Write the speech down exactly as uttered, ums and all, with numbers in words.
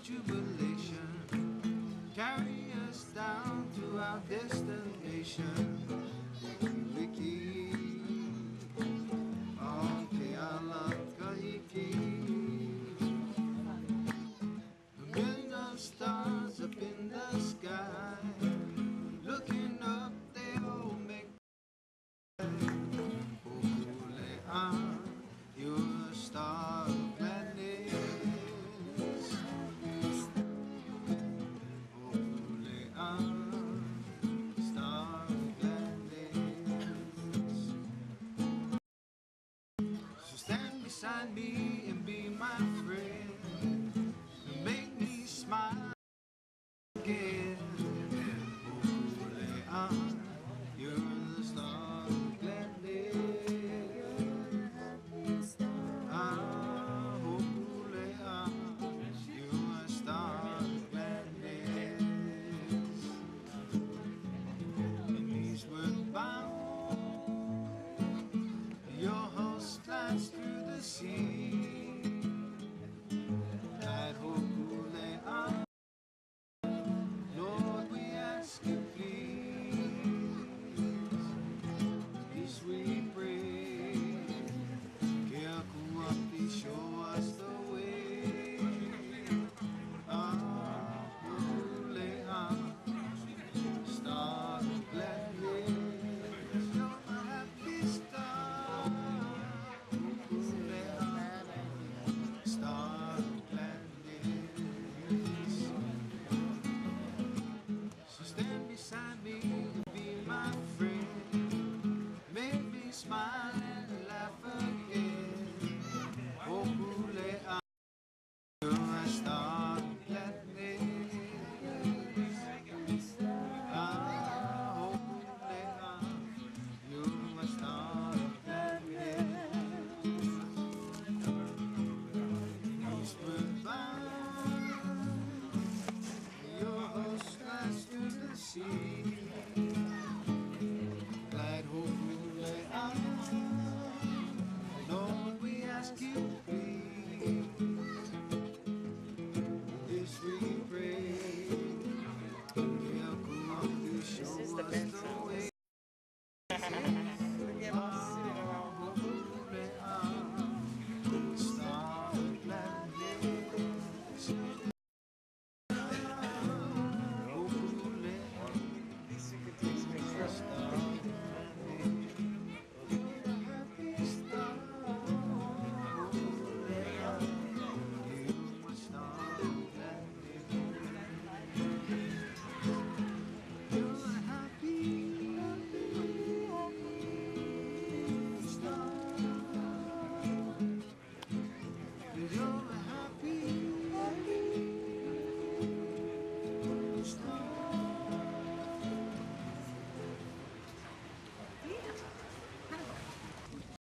jubilation. Carry us down to our destination. Wiki, on Keala Kahiki. A million of stars up in the sky. Looking up, they all make Okule'a, you're a star of gladness. Okule'a, star of gladness. So stand beside me and be my friend, and make me smile again. Okule'a, you're the star of gladness. Ah, Okule'a, you're a star of gladness. And these were bound, your host flies through the sea. At Okule'a, Lord, we ask you please, peace we pray. Keakuapi, show us the way. Ah, Okule'a, star of gladness, you're my happy star. Okule'a, star of gladness. So stand beside me and be my friend. Make me smile and laugh again. Okule'a, you're a star of gladness. Ah, Okule'a, you're a star of gladness. Peace will bound, your host flies through the sea. Glad Okule'a, Lord, we ask you